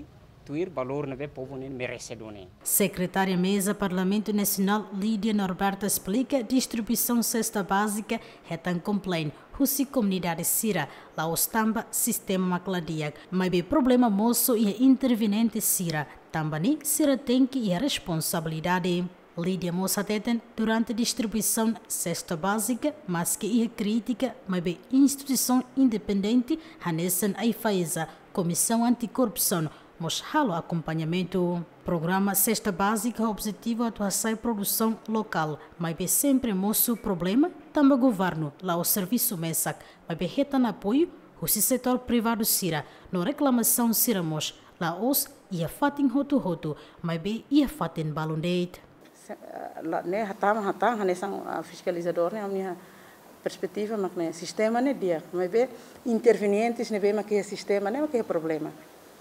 Speaker 21: restituir valor nebe povo ne merece done.
Speaker 2: Secretária Mesa Parlamento Nacional Lídia Norberta explica distribuição cesta básica retan complain husi comunidade Sira lá ostamba sistema macladiak mas be problema moço e intervenente Sira também Sira tem que a responsabilidade. Lídia moça teten durante a distribuição cesta básica mas que a crítica mas be instituição independente hanesan ai faiza Comissão Anticorrupção, mas halo acompanhamento. Programa Cesta Básica, objetivo atuação e produção local, mas be sempre moço problema, também governo, lá o serviço MESAC, mas be retan apoio, o setor privado Sira, no reclamação Sira mos, lá os ia fatin roto, mas be ia fatin balundeit.
Speaker 5: Ne hatang hanesang fiscalizador ne minha perspectiva mas né sistema né dia mas be intervenientes né be mas que sistema né mas que problema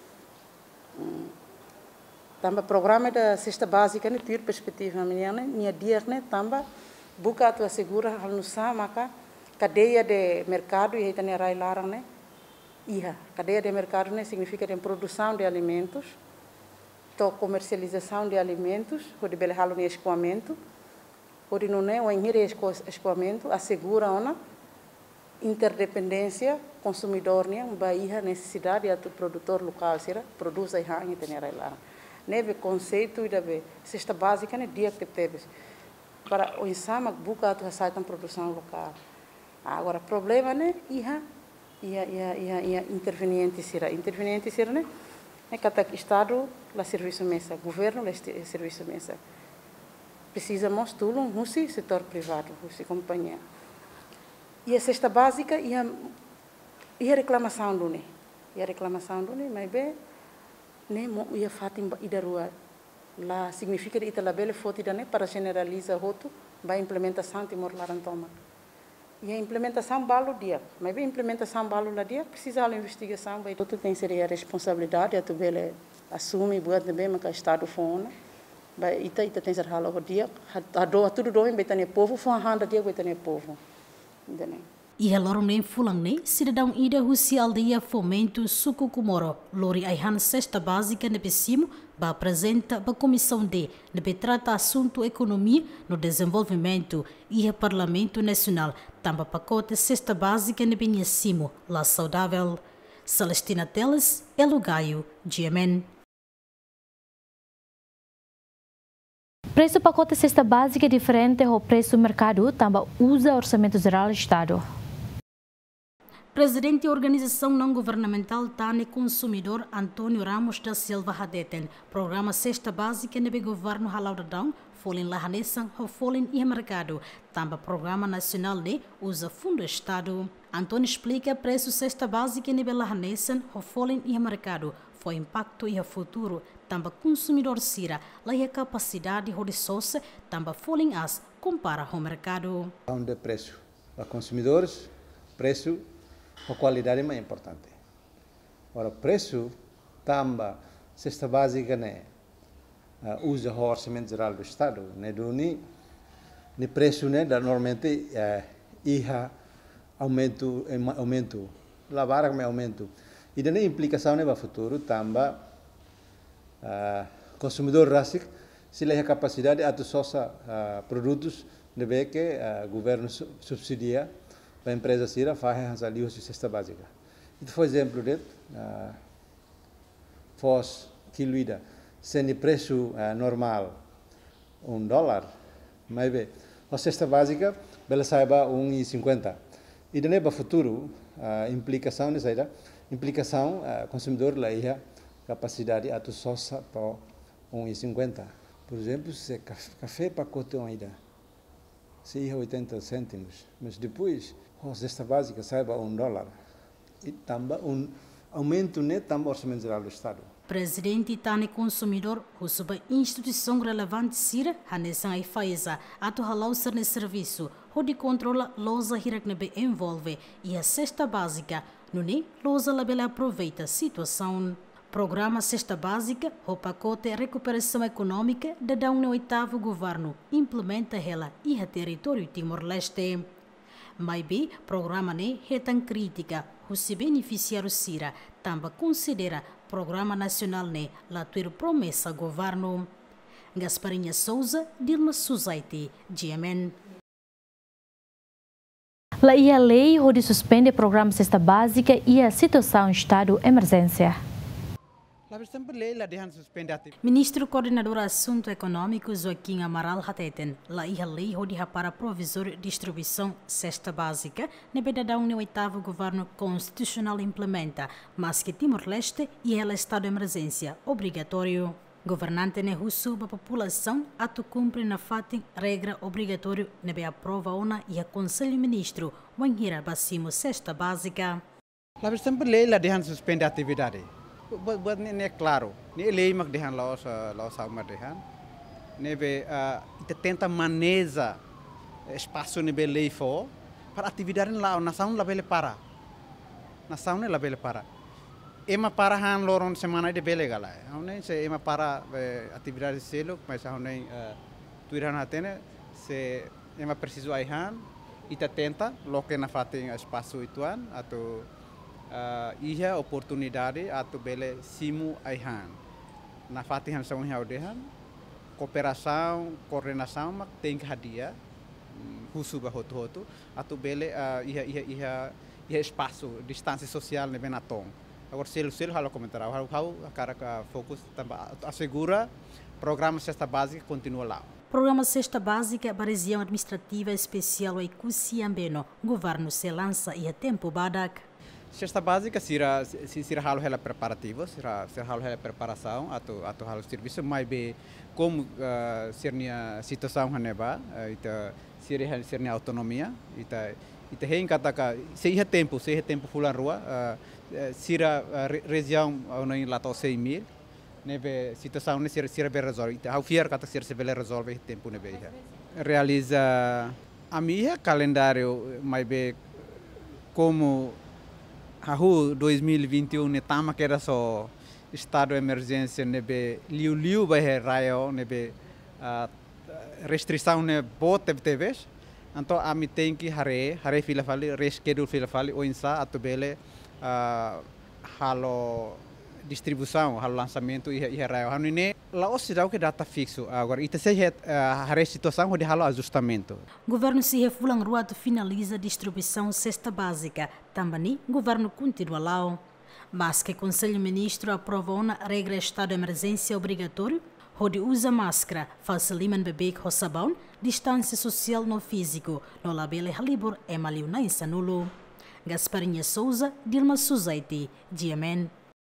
Speaker 5: tamba programa da cesta básica né ter perspectiva minha dia né tamba buka tu assegura hal nusa maka cadeia de mercado e aí rai larang né ia cadeia de mercado né significa de produção de alimentos to comercialização de alimentos ou de bele halo ne escoamento por não é o escoamento assegura uma interdependência consumidor né baía necessidade do produtor local será produz aí hang tem lá neve conceito e da cesta básica né dia que teve para o insama buca tu saitam produção local agora problema né ia interveniente será né é cada estado lá serviço mesa governo lá serviço mesa precisamos de um setor privado, companhia. E a cesta básica e a reclamação do né, mas bem, né, e a fatim ida rua lá significa que ita labele foto ida né para generalizar roto, vai implementação de morlaran toma. E a implementação balo dia, mas bem implementação balo lá dia precisa de investigação, vai todo tem seria a responsabilidade a tu bele assume buat bem mas que estado fona. Ita tem ser halo dia ado tudo doem betane povo foi handa dia betane povo entendeu
Speaker 2: e helor nem fulang nem cidadão ida husi aldeia fomento suku kumoro lori aihan cesta básica ne besimo ba apresenta ba comissão de ne trata assunto economia no desenvolvimento e parlamento nacional tamba pacote cesta básica ne benhecimo lá saudável Celestina Teles Elugaio Yemen.
Speaker 1: Preço pacote cesta básica é diferente do preço do mercado, também usa orçamento geral do Estado.
Speaker 2: Presidente da organização não governamental TANE Consumidor Antônio Ramos da Silva Hadeten, programa cesta básica no governo Halaudadão, folin lahanesan ou folin e mercado, também programa nacional de usa fundo Estado. Antônio explica preço cesta básica no lahanesan ou folin e mercado. Foi impacto e o futuro, também consumidor Sira, lá a capacidade de resource, também folhem as compara com o mercado.
Speaker 22: De preço para consumidores, preço a qualidade é mais importante. Ora, preço também cesta básica né usa o orçamento geral do Estado, né do ni preço né normalmente ia aumento, lavar com aumento. E daí implicação para o futuro também consumidor rasik sila a capacidade de atuar produtos de que o governo subsidia para a empresa sira faz ali a cesta básica. Então, por exemplo, fosse quiluída sem preço normal $1, mas bem, a cesta básica ela saiba 1,50. E daí para o futuro implicação nessa implicação consumidor lá ia capacidade de atuar para 1,50. Por exemplo, se café pacote ainda se ia 80 cêntimos, mas depois a cesta básica saiba $1 e também aumento net também orçamento geral do Estado.
Speaker 2: Presidente TANE Consumidor, sobre instituição relevante Sira, Hanesan e Faiza, atu halau ser ne serviço, onde controla loja hiraknebe envolve e a cesta básica, no ne loja labela aproveita a situação. Programa Cesta Básica, o pacote Recuperação Econômica da 18º governo, implementa ela e a território Timor-Leste. Mas bem, programa ne retan crítica, os beneficiários Sira também considera Programa Nacional ne la tuir promessa governo. Gasparinha Souza, Dilma Suzaiti, GMN.
Speaker 1: La ia lei onde suspende programa cesta básica e a situação estado emergência.
Speaker 2: Ministro Coordenador Assunto Econômico Joaquim Amaral Hateten, la ia lei onde para provisório distribuição cesta básica, nebeda da União oitavo governo constitucional implementa, mas que Timor-Leste e ela estado de emergência obrigatório. Governante ne russo a população atu cumpre na fatin regra obrigatório nebe aprova ona e a Conselho Ministro wanhira basimo cesta básica.
Speaker 8: La sempre lei la dehan suspende atividade. Buat ni é claro, ni lei mak dehan laos sama dehan. Nebe ita tenta maneja espaço nebe lei fo para atividade lá nação la bele para. Nação ne la bele para. Ema para han loron semana de bele gala. Haunai se ema para atividade selo, mas haunai tuiran hatene se ema preciso ai han ita tenta loke na fating espaço ituan atau ia oportunidade atau bele simu ai han. Na fating han são haudehan cooperação, coordenação mak tem hadia husu ba hotu atau bele ia espaço distância social ne benatong. Agora selo halo comentar, hau cara fokus também assegura programa cesta básica continua lá.
Speaker 2: Programa cesta básica para região administrativa especial e Cusiambeno, governo se lança e a tempo badak.
Speaker 8: Cesta básica será halo hela preparativo, será halo hela preparação atau halo serviço mais bem como sernia situação haneba, ita sernia autonomia, ita hein katakan seia tempo fulan rua sira região onde lá tá 6.000 neve situação ne sira be resolve ita how fiar kata sira se bele resolve tempo neve realiza a minha calendário mais be como hahu 2021 ne tama que era só estado de emergência neve liu vai raio neve restrição ne bote teves. Então a mim tem que hare fila fali, reschedule fila fali, ou insa atau bele halo distribuição, halo lançamento e raio. Hanu ini lá o cidadão que data fixo. Agora ita se hare situação onde halo ajustamento.
Speaker 2: Governo se refulang ruado finaliza a distribuição cesta básica. Também governo continua lá. Mas que Conselho Ministro aprova uma regra estado de emergência obrigatório, onde usa máscara, faz liman bebê com sabão, distância social no físico, no labele halibur emaliu na insanulo. Gasparinha Souza, Dilma Suzaiti, GMN.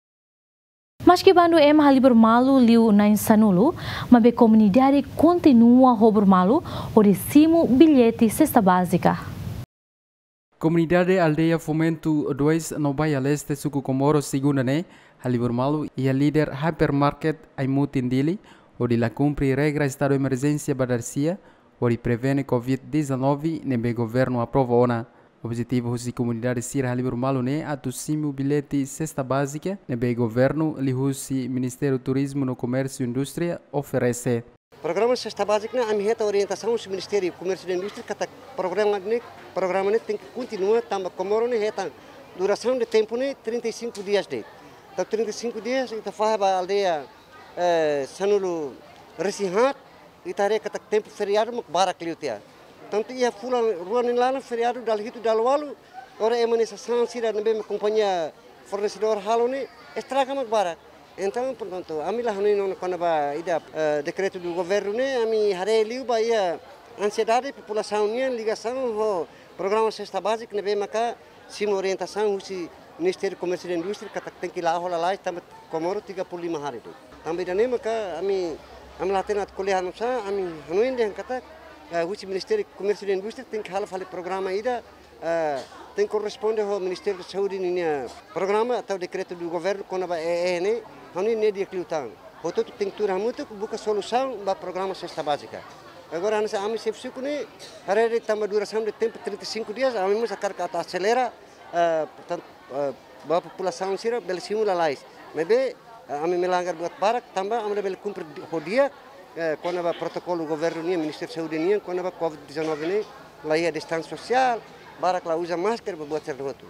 Speaker 1: Mas que bando em halibur malu liu na insanulo, mas a comunidade continua a roubar malu, onde cimo bilhete cesta básica.
Speaker 4: Comunidade Aldeia Fomento 2 no Baía Leste, Suku Comoro, segunda ne, halibur malu e a líder hypermarket Aimutin Dili, onde la cumpre regra estado de emergência badarcia, onde prevene Covid-19, nebe governo aprova ona. Objetivo da comunidade Sira halibur malu ne atusimu bilhete cesta básica, nebe governo lihusi Ministério do Turismo no Comércio e Indústria oferece.
Speaker 9: Programa cesta básica na amiheta orientação do Ministério do Comércio e Indústria kata programa ne tem que continuar tamba Comoro ne heta duração de tempo ne 35 dias de. Então 35 dias ita faz a aldeia sanulu resihat ita re kata tempo feriado mak barak liutia. Tanto ia fulan ruan lá no feriado dal hitu dal walu ora emanisação sira nebe me companhia fornecedor halo ne estraga mak barak. Então, portanto, a mim lá no quando vai ida decreto do governo né, a mim harei liu vai a ansiedade população né ligação ao programa cesta básica né bem maca sim orientação o Ministério do Comércio e Indústria que tem que lá rola lá estamos Comoro 35 hari tu. Também da nema ka a mim lá tem a colher não sa a mim não ainda kata o Ministério do Comércio e Indústria tem que hala fale programa ida tem que corresponde ao Ministério da Saúde né programa atau decreto do governo quando vai né Honi ne dia kliutang. Hoto tem que turar muito buka solução para programa cesta básica. Agora nós a mim se fico ne harere tamba duração de tempo 35 dias, a mim mas a carga acelera, portanto a população sira bel simula lais. Mebe a mim melanggar buat barak tamba a mim bel cumprir hodia quando va protocolo governo ne Ministério da Saúde ne quando va Covid-19 ne lá ia distância social, barak lá usa máscara para buat servoto.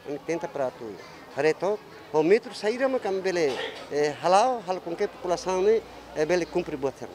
Speaker 9: Ami tenta para tu. Hareto, o metro saíra mas kami bele halau hal com que população ne bele cumpre botar.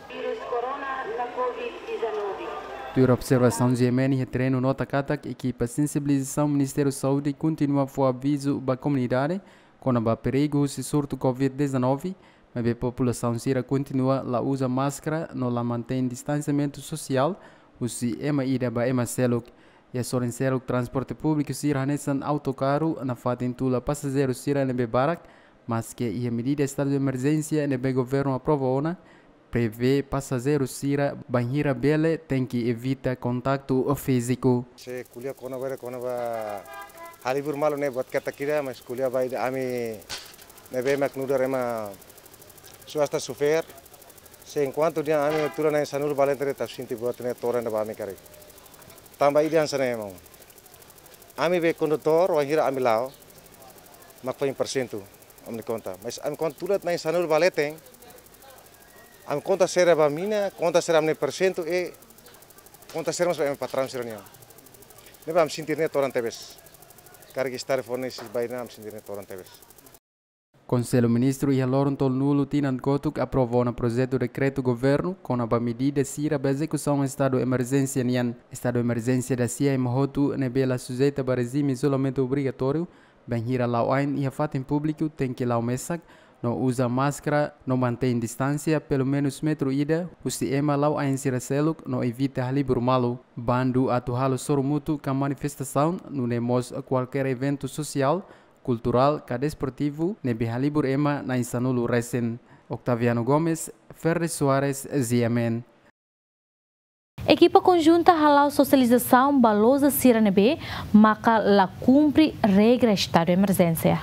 Speaker 4: Tua observação de Yemeni retreino nota katak equipa sensibilização Ministério da Saúde continua a aviso para a comunidade quando há perigo se surto Covid-19, mas a população sira continua a usa máscara, não la mantém distanciamento social, o se ema ida ba ema seluk e a soren seluk transporte público sira nesan autocarro na fatin tula passageiro sira nebe barak, mas que a medida estado de emergência nebe governo aprova ona prevê passageiros sira banheira bele tem que evitar contato físico.
Speaker 22: Se kuliah kona ba halibur malu ne buat kata kira mas kuliah ba ami nebe mak nudar ema swasta sufer se enquanto dia ami tura na sanur balentre ta sinti buat ne toran ba ami kare tambah idian sana emang ami be condutor wahira ami lao mak 1% amni conta mas ami conta turat na sanur baleteng am conta será para mina, conta será amne % e conta será mas para patrão será niam. Ne vamos sentir ne torante vez. Carga estar fone se vai nam sentir ne torante vez.
Speaker 4: Conselho Ministro e Loron Tolnulo Tinan Kotuk aprovou um projeto de decreto governo com a medida sira para execução estado de emergência nian. Estado de emergência da CIA em Mohotu nebela sujeita para regime isolamento obrigatório, bem hira lauain e a fato em público tem que lau mesak. Não usa máscara, não mantém distância, pelo menos metro ida, o sistema lau a seluk, não evita halibur malu. Bandu atuhalo soromutu com manifestação, não nemos qualquer evento social, cultural, desportivo, nebe halibur ema na insanulu recen. Octaviano Gomes, Ferre Soares, ZMN.
Speaker 1: Equipa conjunta halau socialização balosa Siranebe, maka la cumpre regra estado de emergência.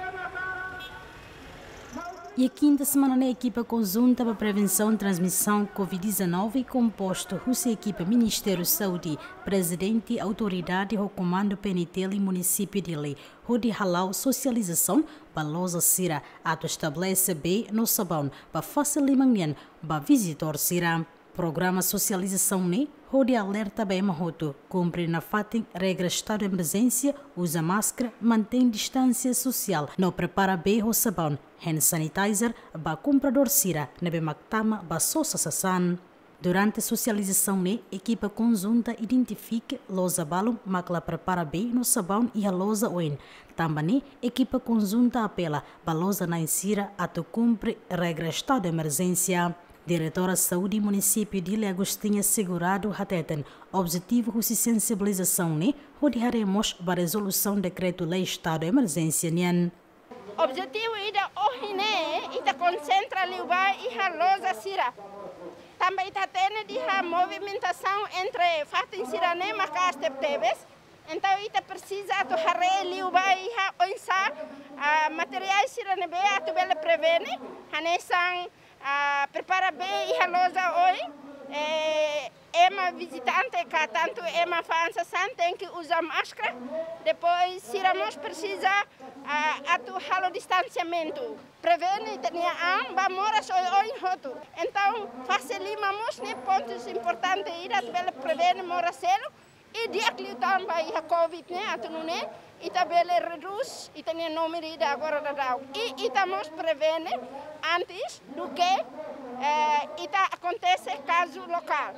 Speaker 2: E a quinta semana na equipa conjunta para prevenção e transmissão Covid-19 composto a equipa Ministério da Saúde, Presidente, Autoridade e Comando PNT e Município de Lei, onde halau socialização balosa Sira, ato estabelece bem no sabão para facilitar para visitor Sira. Programa socialização ne onde alerta bem mahoto, cumpre na fatem regra estado de emergência, usa máscara, mantém distância social, não prepara bem o sabão, hand sanitizer, ba comprador sira, nebe maktama ba sosa sasan. Durante a socialização ne, equipa conjunta identifica loza balum, makla prepara bem no sabão e a loza oin. Também equipa conjunta apela, ba loza na insira, ato cumpre regra estado de emergência. Diretora de Saúde e Município de Ilha Agostinha segurado hateten objetivo de sensibilização ne onde haremos para resolução decreto-lei estado de emergência nian.
Speaker 10: Objetivo ida ohine ita concentra liuba e a loja sira. Também ita tene de a movimentação entre fatin sira ne macas tebes. Então ita precisa to hare liuba e a onsa materiais sira ne be atu bele prevene hanesang prepara bem e a loja hoje. Ema visitante cá, tanto ema fansa tem que usar máscara. Depois, se irmos precisa atuar o distanciamento. Prevene, tinha vamos hoje roto. Então, facilitamos né pontos importantes ir a prevenir moracelo e diagnostic também a Covid né, atunune. E também reduz e tem número de agora da dau. E estamos prevenindo antes do que acontece caso local.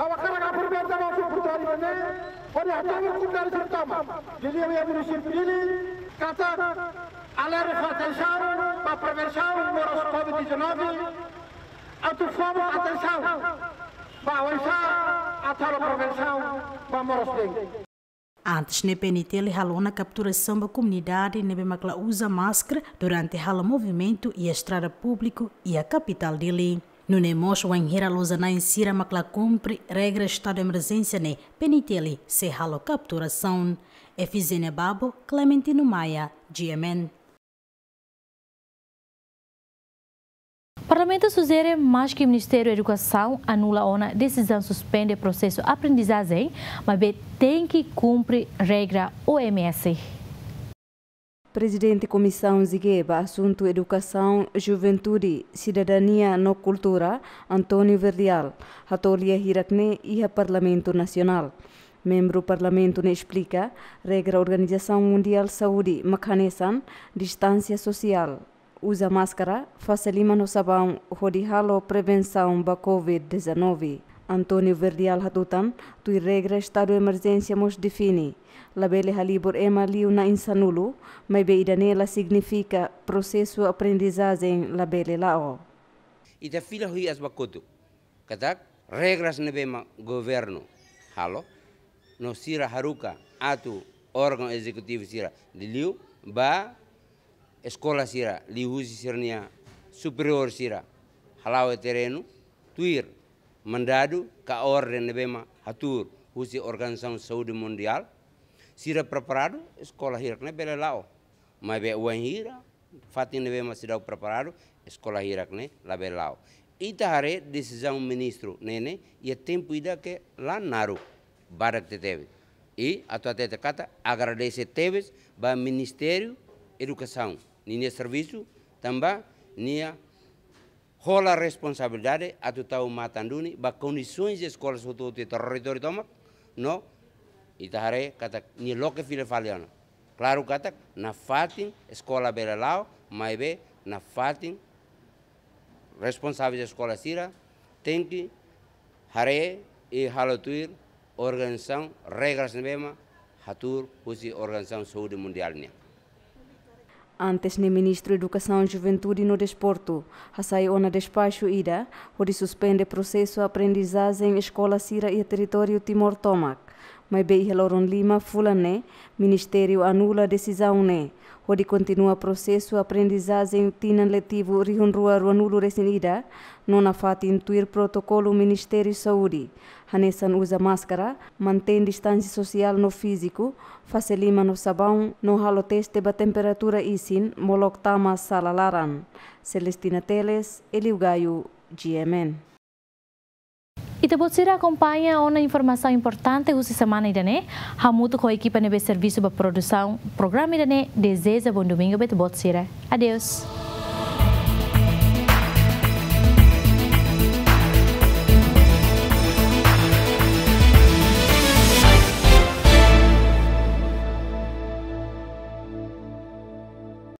Speaker 11: Alerta atenção para prevenção do Covid-19. Atuamos atenção para avançar até a prevenção para morrer.
Speaker 2: Antes, ne PNT lhe halou na capturação da comunidade, ne bemakla usa máscara durante o movimento e a estrada público e a capital dele. No nemos wanhira loza na insira makla cumpre regra estado de emergência ne PNT lhe se halo capturação. Efizene Babo, Clementino Maia, GMN.
Speaker 1: Parlamento sugere mais que o Ministério da Educação anula a decisão suspende o processo de aprendizagem, mas tem que cumprir regra OMS.
Speaker 15: Presidente da Comissão Zigueba, Assunto Educação, Juventude, Cidadania e Cultura, Antônio Verdial, Hatolia Hirakne e o Parlamento Nacional. Membro do Parlamento ne explica regra Organização Mundial de Saúde Makanesan, distância social, usa máscara, facilima no sabão, rodihalo prevenção da Covid-19. Antônio Verdial Hatutan, tui regra estado de emergência mos define. Labele halibur ema liu na insanulu, mas beida nela significa processo de aprendizagem labele lao.
Speaker 6: Ita fila hui as bakutu. Katak regras nebema governo. Halo. No sira haruka atu órgão executivo sira de liu ba escola sira liusi sirnia superior sira halau terreno tuir mandado ka ordem nebema hatur husi organização saúde mundial sira preparado escola hirak nebele lao mas be wan hira fatin nebema sidau preparado escola hirak ne label lao ita hare decisão ministro nene e tempo ida que lá naru barak teve e a tua teta kata agradece teves ba Ministério Educação nia serviço também nia rola responsabilidade a tu tau matanduni ba condições de escolas do território toma no itahare kata ni loke file faliana claro kata na fatin escola belalau mai be na fatin responsável da escola sira tem que hare e halotuir organização regras nebema hatur husi organização saúde mundial nia.
Speaker 15: Antes ne ministro Educação, Juventude e no Desporto, hasai ona despacho ida, onde suspende processo aprendizagem em escola sira e território Timor-Tomac. Mas bem Heloron Lima fulane, ministério anula decisão ne, onde continua processo aprendizagem tinan letivo rihunrua ruanulo resinida, nona fati intuir protocolo Ministério Saúde. Hanesan usa máscara, mantém distância social no físico, facilima no sabão, no halo teste ba temperatura isin, molok tama salalaran. Celestina Teles, Eliu Gaio, GMN.
Speaker 1: E te pode acompanha uma informação importante essa semana idane, hamuto com a equipe de serviço para produção, programa idane, deseja bom domingo, bete pode. Adeus.